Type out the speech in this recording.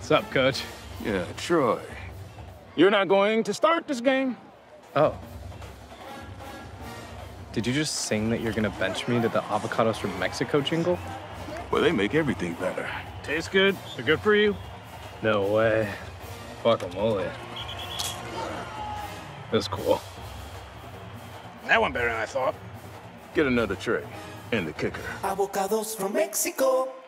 What's up, Coach? Yeah, Troy. You're not going to start this game? Oh. Did you just sing that you're gonna bench me to the Avocados From Mexico jingle? Well, they make everything better. Tastes good? They're good for you? No way. Guacamole. That's cool. That went better than I thought. Get another tray and the kicker. Avocados from Mexico.